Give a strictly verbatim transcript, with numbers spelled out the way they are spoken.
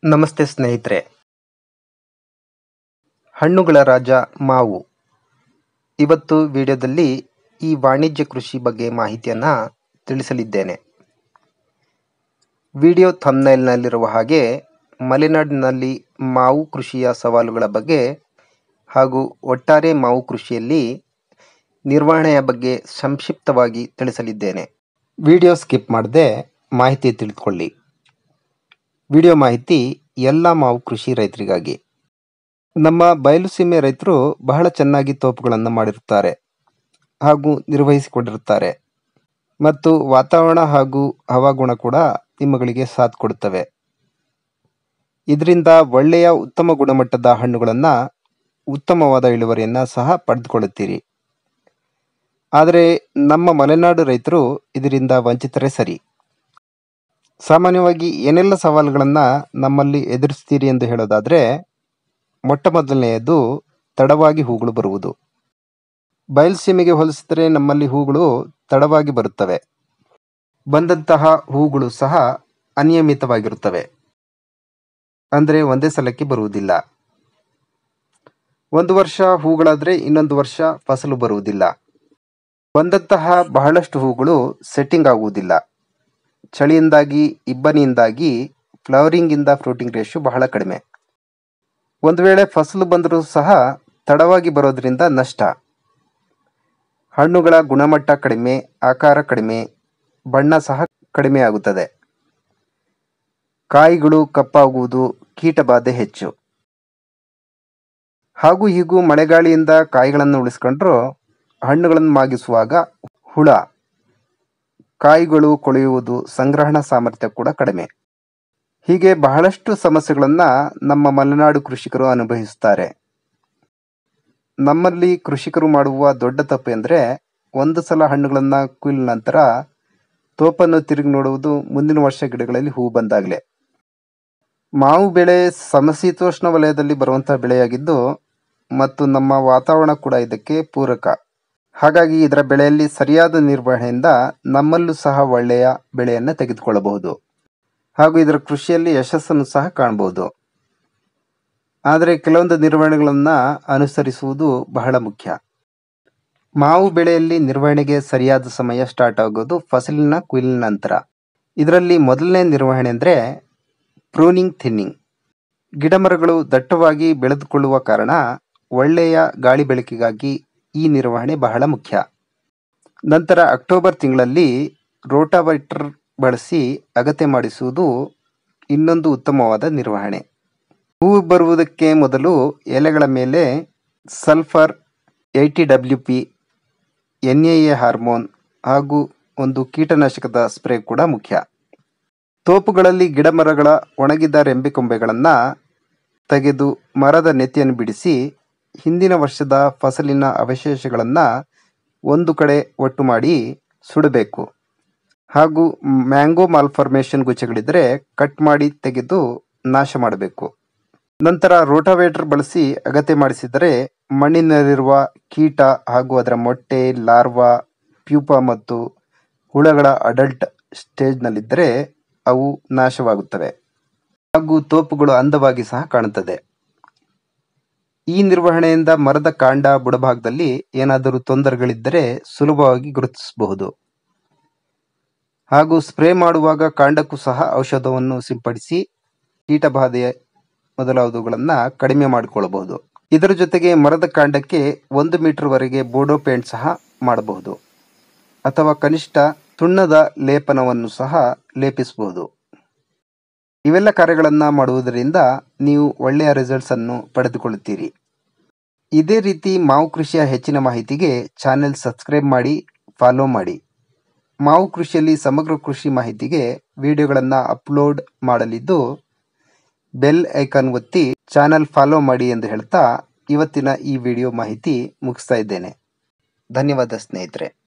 ನಮಸ್ತೆ ಸ್ನೇಹಿತರೆ. ಹಣ್ಣುಗಳ ರಾಜ ಮಾವು. ಇವತ್ತು ವಿಡಿಯೋದಲ್ಲಿ ಈ ವಾಣಿಜ್ಯ ಕೃಷಿ ಬಗ್ಗೆ ಮಾಹಿತಿಯನ್ನು ತಿಳಿಸಲಿದ್ದೇನೆ. ವಿಡಿಯೋ ಥಂಬ್ನೈಲ್ನಲ್ಲಿರುವ ಹಾಗೆ ಮಲೆನಾಡಿನಲ್ಲಿ ಮಾವು ಕೃಷಿಯ ಸವಾಲುಗಳ ಬಗ್ಗೆ ಹಾಗೂ ಒಟ್ಟಾರೆ ಮಾವು ಕೃಷಿಯಲ್ಲಿ ನಿರ್ವಹಣೆಯ ಬಗ್ಗೆ ಸಂಕ್ಷಿಪ್ತವಾಗಿ ತಿಳಿಸಲಿದ್ದೇನೆ. ವಿಡಿಯೋ ಸ್ಕಿಪ್ ಮಾಡದೆ ಮಾಹಿತಿ ತಿಳಿದುಕೊಳ್ಳಿ. ವಿಡಿಯೋ ಮಾಹಿತಿ ಎಲ್ಲ ಮಾವು ಕೃಷಿ ರೈತರಿಗಾಗಿ. ನಮ್ಮ ಬಯಲುಸೀಮೆ ರೈತರು ಬಹಳ ಚೆನ್ನಾಗಿ ತೋಪುಗಳನ್ನು ಮಾಡಿರುತ್ತಾರೆ ಹಾಗೂ ನಿರ್ವಹಿಸಿಕೊಂಡಿರುತ್ತಾರೆ ಮತ್ತು ವಾತಾವರಣ ಹಾಗೂ ಹವಾಗುಣ ಕೂಡ ನಿಮ್ಮಗಳಿಗೆ ಸಾಥ್ ಕೊಡುತ್ತವೆ. ಇದರಿಂದ ಒಳ್ಳೆಯ ಉತ್ತಮ ಗುಣಮಟ್ಟದ ಹಣ್ಣುಗಳನ್ನು ಉತ್ತಮವಾದ ಇಳುವರಿಯನ್ನು ಸಹ ಪಡೆದುಕೊಳ್ಳುತ್ತೀರಿ. ಆದರೆ ನಮ್ಮ ಮಲೆನಾಡು ರೈತರು ಇದರಿಂದ ವಂಚಿತರೇ ಸರಿ. ಸಾಮಾನ್ಯವಾಗಿ ಏನೆಲ್ಲ ಸವಾಲುಗಳನ್ನು ನಮ್ಮಲ್ಲಿ ಎದುರಿಸ್ತೀರಿ ಎಂದು ಹೇಳೋದಾದರೆ, ಮೊಟ್ಟ ಮೊದಲನೆಯದು ತಡವಾಗಿ ಹೂಗಳು ಬರುವುದು. ಬಯಲುಸೀಮೆಗೆ ಹೋಲಿಸಿದರೆ ನಮ್ಮಲ್ಲಿ ಹೂಗಳು ತಡವಾಗಿ ಬರುತ್ತವೆ. ಬಂದಂತಹ ಹೂಗಳು ಸಹ ಅನಿಯಮಿತವಾಗಿರುತ್ತವೆ, ಅಂದರೆ ಒಂದೇ ಸಲಕ್ಕೆ ಬರುವುದಿಲ್ಲ. ಒಂದು ವರ್ಷ ಹೂಗಳಾದರೆ ಇನ್ನೊಂದು ವರ್ಷ ಫಸಲು ಬರುವುದಿಲ್ಲ. ಬಂದಂತಹ ಬಹಳಷ್ಟು ಹೂಗಳು ಸೆಟ್ಟಿಂಗ್ ಆಗುವುದಿಲ್ಲ. ಚಳಿಯಿಂದಾಗಿ ಇಬ್ಬನಿಯಿಂದಾಗಿ ಫ್ಲವರಿಂಗಿಂದ ಫ್ರೂಟಿಂಗ್ ರೇಷಿಯೋ ಬಹಳ ಕಡಿಮೆ. ಒಂದು ವೇಳೆ ಫಸಲು ಬಂದರೂ ಸಹ ತಡವಾಗಿ ಬರೋದರಿಂದ ನಷ್ಟ. ಹಣ್ಣುಗಳ ಗುಣಮಟ್ಟ ಕಡಿಮೆ, ಆಕಾರ ಕಡಿಮೆ, ಬಣ್ಣ ಸಹ ಕಡಿಮೆ ಆಗುತ್ತದೆ. ಕಾಯಿಗಳು ಕಪ್ಪಾಗುವುದು, ಕೀಟಬಾಧೆ ಹೆಚ್ಚು. ಹಾಗೂ ಹೀಗೂ ಮಳೆಗಾಳಿಯಿಂದ ಕಾಯಿಗಳನ್ನು ಉಳಿಸ್ಕೊಂಡ್ರೂ ಹಣ್ಣುಗಳನ್ನು ಮಾಗಿಸುವಾಗ ಹುಳ, ಕಾಯಿಗಳು ಕೊಳೆಯುವುದು, ಸಂಗ್ರಹಣಾ ಸಾಮರ್ಥ್ಯ ಕೂಡ ಕಡಿಮೆ. ಹೀಗೆ ಬಹಳಷ್ಟು ಸಮಸ್ಯೆಗಳನ್ನು ನಮ್ಮ ಮಲೆನಾಡು ಕೃಷಿಕರು ಅನುಭವಿಸುತ್ತಾರೆ. ನಮ್ಮಲ್ಲಿ ಕೃಷಿಕರು ಮಾಡುವ ದೊಡ್ಡ ತಪ್ಪು ಎಂದರೆ, ಒಂದು ಸಲ ಹಣ್ಣುಗಳನ್ನು ಕುಯ್ದ ನಂತರ ತೋಪನ್ನು ತಿರುಗಿ ನೋಡುವುದು ಮುಂದಿನ ವರ್ಷ ಗಿಡಗಳಲ್ಲಿ ಹೂ ಬಂದಾಗಲೇ. ಮಾವು ಬೆಳೆ ಸಮಶೀತೋಷ್ಣ ವಲಯದಲ್ಲಿ ಬರುವಂತಹ ಬೆಳೆಯಾಗಿದ್ದು ಮತ್ತು ನಮ್ಮ ವಾತಾವರಣ ಕೂಡ ಇದಕ್ಕೆ ಪೂರಕ. ಹಾಗಾಗಿ ಇದರ ಬೆಳೆಯಲ್ಲಿ ಸರಿಯಾದ ನಿರ್ವಹಣೆಯಿಂದ ನಮ್ಮಲ್ಲೂ ಸಹ ಒಳ್ಳೆಯ ಬೆಳೆಯನ್ನು ತೆಗೆದುಕೊಳ್ಳಬಹುದು ಹಾಗೂ ಇದರ ಕೃಷಿಯಲ್ಲಿ ಯಶಸ್ಸನ್ನು ಸಹ ಕಾಣಬಹುದು. ಆದರೆ ಕೆಲವೊಂದು ನಿರ್ವಹಣೆಗಳನ್ನು ಅನುಸರಿಸುವುದು ಬಹಳ ಮುಖ್ಯ. ಮಾವು ಬೆಳೆಯಲ್ಲಿ ನಿರ್ವಹಣೆಗೆ ಸರಿಯಾದ ಸಮಯ ಸ್ಟಾರ್ಟ್ ಆಗೋದು ಫಸಲಿನ ಕೊಯ್ಲಿನ ನಂತರ. ಇದರಲ್ಲಿ ಮೊದಲನೇ ನಿರ್ವಹಣೆ ಅಂದರೆ ಪ್ರೂನಿಂಗ್, ಥಿನ್ನಿಂಗ್. ಗಿಡಮರಗಳು ದಟ್ಟವಾಗಿ ಬೆಳೆದುಕೊಳ್ಳುವ ಕಾರಣ ಒಳ್ಳೆಯ ಗಾಳಿ ಬೆಳಕಿಗಾಗಿ ಈ ನಿರ್ವಹಣೆ ಬಹಳ ಮುಖ್ಯ. ನಂತರ ಅಕ್ಟೋಬರ್ ತಿಂಗಳಲ್ಲಿ ರೋಟಾವೇಟರ್ ಬಳಸಿ ಅಗತ್ಯ ಮಾಡಿಸುವುದು ಇನ್ನೊಂದು ಉತ್ತಮವಾದ ನಿರ್ವಹಣೆ. ಹೂವು ಬರುವುದಕ್ಕೆ ಮೊದಲು ಎಲೆಗಳ ಮೇಲೆ sulphur, eighty W P, N A A hormone ಹಾಗೂ ಒಂದು ಕೀಟನಾಶಕದ ಸ್ಪ್ರೇ ಕೂಡ ಮುಖ್ಯ. ತೋಪುಗಳಲ್ಲಿ ಗಿಡಮರಗಳ ಒಣಗಿದ ರೆಂಬೆ ಕೊಂಬೆಗಳನ್ನು ತೆಗೆದು ಮರದ ನೆತ್ತಿಯನ್ನು ಬಿಡಿಸಿ ಹಿಂದಿನ ವರ್ಷದ ಫಸಲಿನ ಅವಶೇಷಗಳನ್ನು ಒಂದು ಕಡೆ ಒಟ್ಟು ಮಾಡಿ ಸುಡಬೇಕು. ಹಾಗೂ ಮ್ಯಾಂಗೋ ಮಾಲ್ಫಾರ್ಮೇಷನ್ ಗುಚ್ಚೆಗಳಿದ್ದರೆ ಕಟ್ ಮಾಡಿ ತೆಗೆದು ನಾಶ ಮಾಡಬೇಕು. ನಂತರ ರೋಟಾವೇಟರ್ ಬಳಸಿ ಅಗತ್ಯ ಮಾಡಿಸಿದರೆ ಮಣ್ಣಿನಲ್ಲಿರುವ ಕೀಟ ಹಾಗೂ ಅದರ ಮೊಟ್ಟೆ, ಲಾರ್ವಾ, ಪ್ಯೂಪಾ ಮತ್ತು ಹುಳಗಳ ಅಡಲ್ಟ್ ಸ್ಟೇಜ್ನಲ್ಲಿದ್ದರೆ ಅವು ನಾಶವಾಗುತ್ತವೆ ಹಾಗೂ ತೋಪುಗಳು ಅಂದವಾಗಿ ಸಹ ಕಾಣುತ್ತದೆ. ಈ ನಿರ್ವಹಣೆಯಿಂದ ಮರದ ಕಾಂಡ, ಬುಡಭಾಗದಲ್ಲಿ ಏನಾದರೂ ತೊಂದರೆಗಳಿದ್ದರೆ ಸುಲಭವಾಗಿ ಗುರುತಿಸಬಹುದು. ಹಾಗೂ ಸ್ಪ್ರೇ ಮಾಡುವಾಗ ಕಾಂಡಕ್ಕೂ ಸಹ ಔಷಧವನ್ನು ಸಿಂಪಡಿಸಿ ಕೀಟಬಾಧೆ ಮೊದಲಾದವುಗಳನ್ನು ಕಡಿಮೆ ಮಾಡಿಕೊಳ್ಳಬಹುದು. ಇದರ ಜೊತೆಗೆ ಮರದ ಕಾಂಡಕ್ಕೆ ಒಂದು ಮೀಟರ್ ವರೆಗೆ ಬೋಡೋ ಪೇಂಟ್ ಸಹ ಮಾಡಬಹುದು ಅಥವಾ ಕನಿಷ್ಠ ಸುಣ್ಣದ ಲೇಪನವನ್ನು ಸಹ ಲೇಪಿಸಬಹುದು. ಇವೆಲ್ಲ ಕಾರ್ಯಗಳನ್ನು ಮಾಡುವುದರಿಂದ ನೀವು ಒಳ್ಳೆಯ ರಿಸಲ್ಟ್ಸ್ ಅನ್ನು ಪಡೆದುಕೊಳ್ಳುತ್ತೀರಿ. ಇದೇ ರೀತಿ ಮಾವು ಕೃಷಿಯ ಹೆಚ್ಚಿನ ಮಾಹಿತಿಗೆ ಚಾನೆಲ್ ಸಬ್ಸ್ಕ್ರೈಬ್ ಮಾಡಿ, ಫಾಲೋ ಮಾಡಿ. ಮಾವು ಕೃಷಿಯಲ್ಲಿ ಸಮಗ್ರ ಕೃಷಿ ಮಾಹಿತಿಗೆ ವಿಡಿಯೋಗಳನ್ನು ಅಪ್ಲೋಡ್ ಮಾಡಲಿದ್ದು ಬೆಲ್ ಐಕಾನ್ ಒತ್ತಿ ಚಾನೆಲ್ ಫಾಲೋ ಮಾಡಿ ಎಂದು ಹೇಳ್ತಾ ಇವತ್ತಿನ ಈ ವಿಡಿಯೋ ಮಾಹಿತಿ ಮುಗಿಸ್ತಾ ಇದ್ದೇನೆ. ಧನ್ಯವಾದ ಸ್ನೇಹಿತರೆ.